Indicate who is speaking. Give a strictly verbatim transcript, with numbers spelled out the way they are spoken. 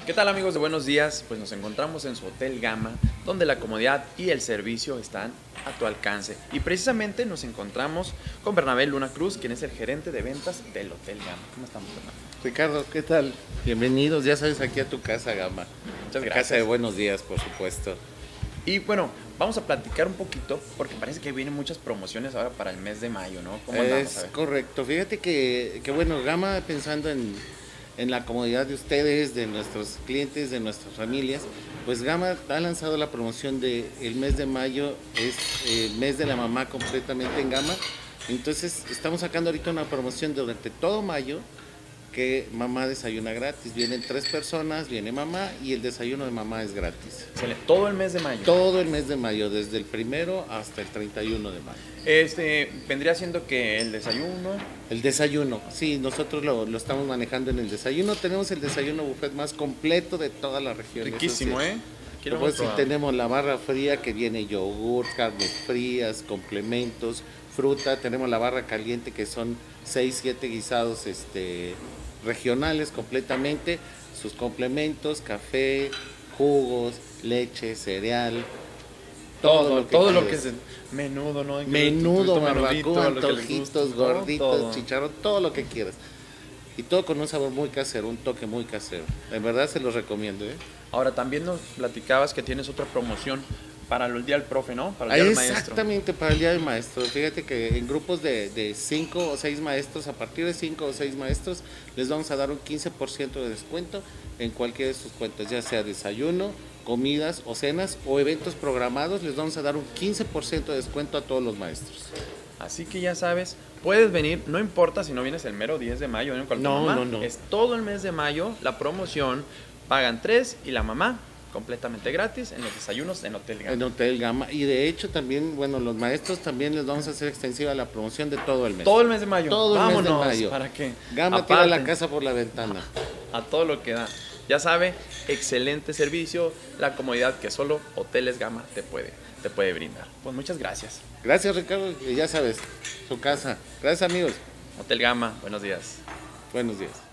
Speaker 1: ¿Qué tal, amigos de Buenos Días? Pues nos encontramos en su Hotel Gama, donde la comodidad y el servicio están a tu alcance. Y precisamente nos encontramos con Bernabé Luna Cruz, quien es el gerente de ventas del Hotel Gama. ¿Cómo estamos, Bernabé?
Speaker 2: Ricardo, ¿qué tal? Bienvenidos, ya sabes, aquí a tu casa, Gama.
Speaker 1: Muchas
Speaker 2: La
Speaker 1: gracias.
Speaker 2: Casa de Buenos Días, por supuesto.
Speaker 1: Y bueno, vamos a platicar un poquito, porque parece que vienen muchas promociones ahora para el mes de mayo, ¿no? ¿Cómo andamos?
Speaker 2: Es
Speaker 1: A ver.
Speaker 2: correcto, fíjate que, que bueno, Gama, pensando en, en la comodidad de ustedes, de nuestros clientes, de nuestras familias, pues Gama ha lanzado la promoción de el mes de mayo, es el mes de la mamá completamente en Gama. Entonces estamos sacando ahorita una promoción durante todo mayo, que mamá desayuna gratis. Vienen tres personas, viene mamá y el desayuno de mamá es gratis.
Speaker 1: Excelente. Todo el mes de mayo.
Speaker 2: Todo el mes de mayo, desde el primero hasta el treinta y uno de mayo.
Speaker 1: Este, vendría siendo que el desayuno.
Speaker 2: El desayuno, sí, nosotros lo, lo estamos manejando en el desayuno. Tenemos el desayuno buffet más completo de toda la región.
Speaker 1: Riquísimo,
Speaker 2: Eso sí.
Speaker 1: ¿eh? Aquí lo
Speaker 2: Pues
Speaker 1: hemos
Speaker 2: sí,
Speaker 1: probado.
Speaker 2: tenemos la barra fría que viene yogur, carnes frías, complementos, fruta. Tenemos la barra caliente que son seis, siete guisados este, regionales completamente. Sus complementos, café, jugos, leche, cereal.
Speaker 1: Todo,
Speaker 2: que
Speaker 1: todo lo que
Speaker 2: quieras.
Speaker 1: es menudo, ¿no?
Speaker 2: Menudo,
Speaker 1: menudito,
Speaker 2: barbacoa,
Speaker 1: lo que les gusta,
Speaker 2: antojitos,
Speaker 1: todo,
Speaker 2: gorditos,
Speaker 1: todo.
Speaker 2: chicharrón, todo lo que quieras. Y todo con un sabor muy casero, un toque muy casero. En verdad se los recomiendo, ¿eh?
Speaker 1: Ahora, también nos platicabas que tienes otra promoción para el Día del Profe, ¿no? Para el Día del Maestro.
Speaker 2: Exactamente, para el Día del Maestro. Fíjate que en grupos de, de cinco o seis maestros, a partir de cinco o seis maestros, les vamos a dar un quince por ciento de descuento en cualquiera de sus cuentas, ya sea desayuno, comidas o cenas o eventos programados, les vamos a dar un quince por ciento de descuento a todos los maestros.
Speaker 1: Así que ya sabes, puedes venir, no importa si no vienes el mero diez de mayo, ¿no? Con tu
Speaker 2: No,
Speaker 1: mamá.
Speaker 2: no, no.
Speaker 1: Es todo el mes de mayo, la promoción, pagan tres y la mamá completamente gratis en los desayunos en Hotel Gama.
Speaker 2: En Hotel Gama. Y de hecho también, bueno, los maestros también les vamos a hacer extensiva la promoción de todo el mes.
Speaker 1: Todo el mes de mayo.
Speaker 2: Todo el mes de
Speaker 1: Vámonos,
Speaker 2: mayo.
Speaker 1: ¿para qué?
Speaker 2: Gama tira la
Speaker 1: Aparten.
Speaker 2: casa por la ventana.
Speaker 1: A todo lo que da. Ya sabe, excelente servicio, la comodidad que solo Hoteles Gama te puede, te puede brindar. Pues muchas gracias.
Speaker 2: Gracias, Ricardo, y ya sabes, su casa. Gracias, amigos.
Speaker 1: Hotel Gama, buenos días.
Speaker 2: Buenos días.